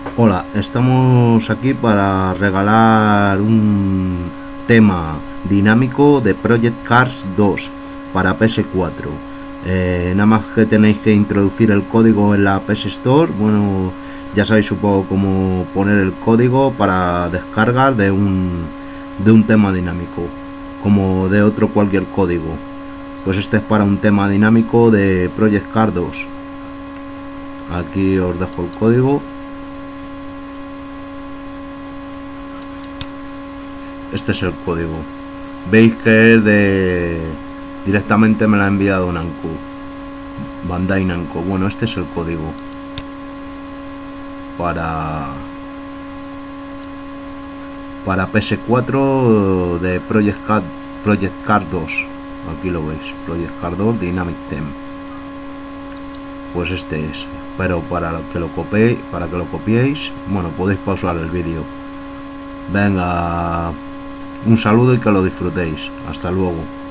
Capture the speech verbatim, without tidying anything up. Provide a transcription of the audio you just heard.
Hola, estamos aquí para regalar un tema dinámico de Project Cars dos para P S cuatro. Eh, nada más que tenéis que introducir el código en la P S Store. Bueno, ya sabéis supongo cómo poner el código para descargar de un, de un tema dinámico, como de otro cualquier código. Pues este es para un tema dinámico de Project Cars dos. Aquí os dejo el código. Este es el código. Veis que es de... directamente me lo ha enviado Namco, Bandai Namco. Bueno, este es el código para para P S cuatro de Project Cars, Project Cars dos. Aquí lo veis, Project Cars dos Dynamic Theme. Pues este es. Pero para que lo copiéis, para que lo copiéis, bueno, podéis pausar el vídeo. Venga, un saludo y que lo disfrutéis. Hasta luego.